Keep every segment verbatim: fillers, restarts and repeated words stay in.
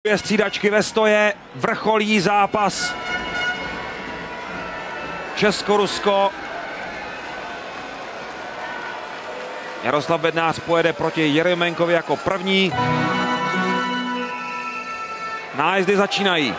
Dvě střídačky ve stoje, vrcholí zápas Česko-Rusko. Jaroslav Bednář pojede proti Jeremenkovi jako první. Nájezdy začínají.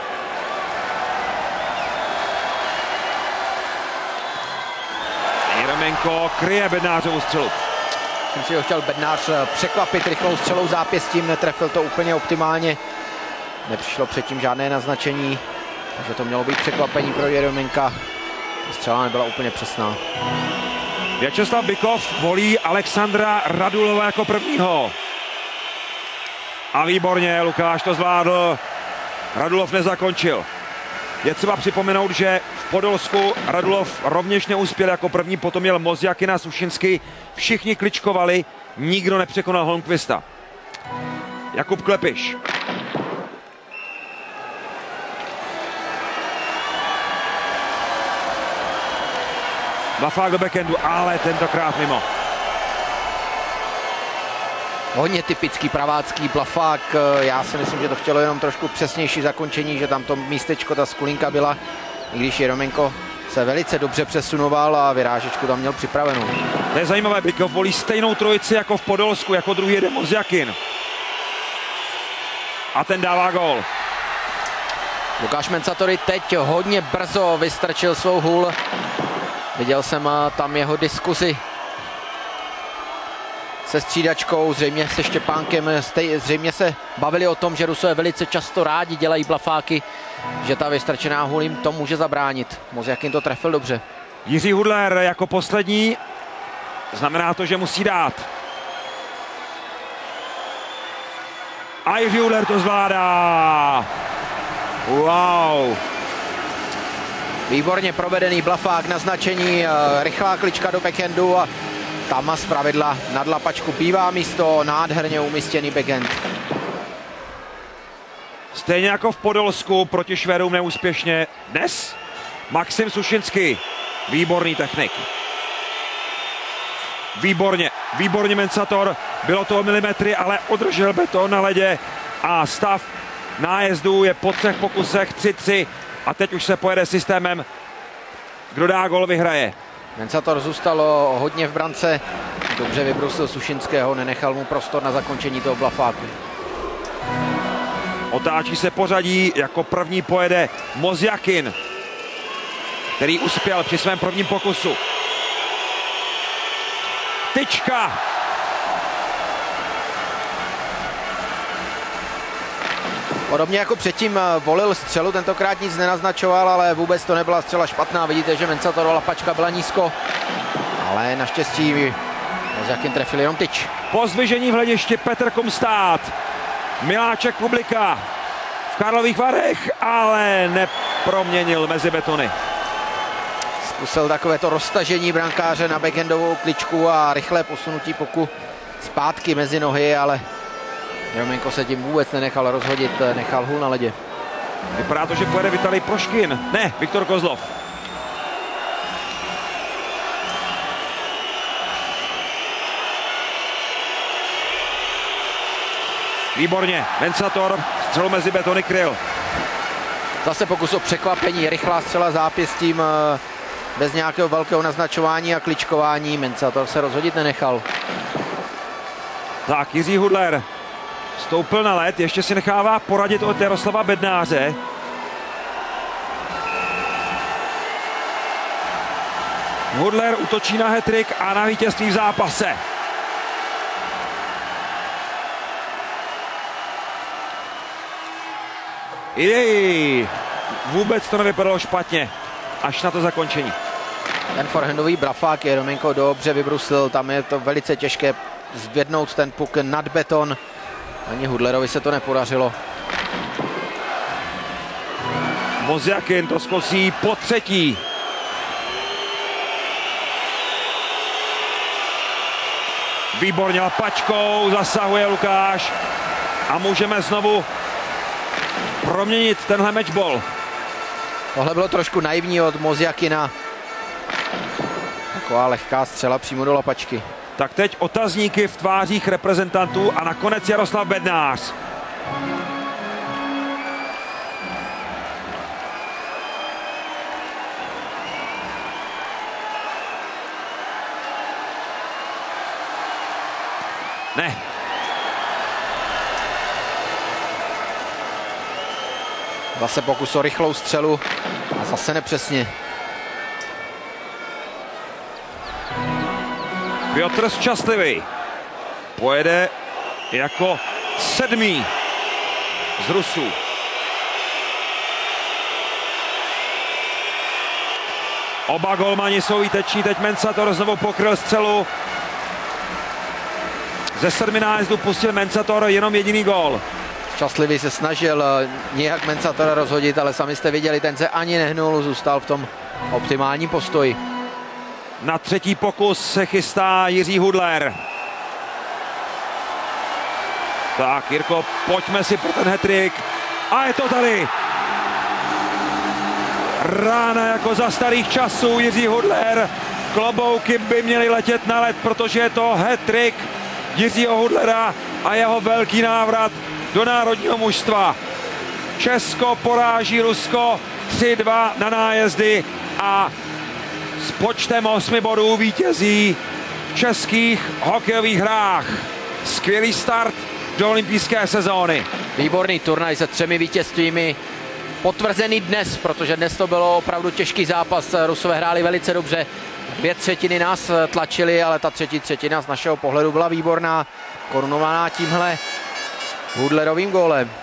Jeremenko kryje Bednářovu střelu. Jsem si ho chtěl Bednář překvapit rychlou střelou zápěstím, netrefil to úplně optimálně. Nepřišlo předtím žádné naznačení, takže to mělo být překvapení pro Jeremenka. Střela nebyla úplně přesná. Vyacheslav Bykov volí Alexandra Radulova jako prvního. A výborně, Lukáš to zvládl. Radulov nezakončil. Je třeba připomenout, že v Podolsku Radulov rovněž neuspěl jako první, potom měl Mozjakin a Sušinsky. Všichni kličkovali, nikdo nepřekonal Holmqvista. Jakub Klepiš. Blafák do backhandu, ale tentokrát mimo. Hodně typický pravácký Blafák. Já si myslím, že to chtělo jenom trošku přesnější zakončení, že tam to místečko, ta skulinka byla, i když Jeremenko se velice dobře přesunoval a vyrážečku tam měl připravenou. To je zajímavé, Bykov volí stejnou trojici jako v Podolsku, jako druhý jede Mozjakin. A ten dává gól. Lukáš Mencatory teď hodně brzo vystrčil svou hůl. Viděl jsem tam jeho diskuzi se střídačkou, zřejmě se Štěpánkem, zřejmě se bavili o tom, že Rusové velice často rádi dělají blafáky, že ta vystrčená hůl jim to může zabránit. Mozjakin to trefil dobře. Jiří Hudler jako poslední, znamená to, že musí dát. A Jiří Hudler to zvládá. Wow. Výborně provedený blafák, naznačení, rychlá klička do backhandu a tam zpravidla nad lapačku bývá místo, nádherně umístěný backhand. Stejně jako v Podolsku proti Švédům neúspěšně. Dnes Maxim Sušinsky, výborný technik. Výborně, výborně Mencator, bylo to o milimetry, ale održel beton na ledě a stav nájezdů je po třech pokusech tři tři a teď už se pojede systémem, kdo dá gol, vyhraje. Mencator zůstalo hodně v brance, dobře vybrusil Sušinského, nenechal mu prostor na zakončení toho blafáku. Otáčí se pořadí, jako první pojede Mozjakin, který uspěl při svém prvním pokusu. Tyčka. Podobně jako předtím volil střelu, tentokrát nic nenaznačoval, ale vůbec to nebyla střela špatná. Vidíte, že Mencatorova lapačka byla nízko, ale naštěstí Mozjakin trefil jenom tyč. Po zdvižení v hledišti Petr Kumstát. Miláček publika v Karlových Varech, ale neproměnil mezi betony. Zkusil takovéto roztažení brankáře na backhandovou kličku a rychlé posunutí puku zpátky mezi nohy, ale Jeremenko se tím vůbec nenechal rozhodit, nechal hůl na ledě. Vypadá to, že pojede Vitalij Proškin. Ne, Viktor Kozlov. Výborně, Mencator střelu mezi betony kryl. Zase pokus o překvapení, rychlá střela zápěstím, bez nějakého velkého naznačování a kličkování. Mencator se rozhodit nenechal. Tak, Jiří Hudler stoupil na led, ještě si nechává poradit od Jaroslava Bednáře. Hudler útočí na hat-trick a na vítězství v zápase. Jej, vůbec to nevypadalo špatně, až na to zakončení. Ten forehandový blafák Jeremenko dobře vybrusil, tam je to velice těžké zvednout ten puk nad beton. Ani Hudlerovi se to nepodařilo. Mozjakin to zkusí po třetí. Výborně lapačkou zasahuje Lukáš a můžeme znovu proměnit tenhle matchball. Tohle bylo trošku naivní od Mozjakina. Taková lehká střela přímo do lapačky. Tak teď otazníky v tvářích reprezentantů a nakonec Jaroslav Bednář. Ne. Zase pokus o rychlou střelu a zase nepřesně. Piotr Šťastlivý pojede jako sedmý z Rusů. Oba golmani jsou výteční, teď Mensator znovu pokryl střelu. Ze sedmi nájezdů pustil Mensator jenom jediný gól. Šťastlivý se snažil nějak Mensatora rozhodit, ale sami jste viděli, ten se ani nehnul, zůstal v tom optimálním postoji. Na třetí pokus se chystá Jiří Hudler. Tak, Jirko, pojďme si pro ten hat-trick. A je to tady. Rána jako za starých časů, Jiří Hudler. Klobouky by měly letět na led, protože je to hat-trick Jiřího Hudlera a jeho velký návrat do národního mužstva. Česko poráží Rusko tři dva na nájezdy a s počtem osmi bodů vítězí v českých hokejových hrách. Skvělý start do olympijské sezóny. Výborný turnaj se třemi vítězstvími. Potvrzený dnes, protože dnes to bylo opravdu těžký zápas. Rusové hráli velice dobře. Dvě třetiny nás tlačili, ale ta třetí třetina z našeho pohledu byla výborná. Korunovaná tímhle Hudlerovým gólem.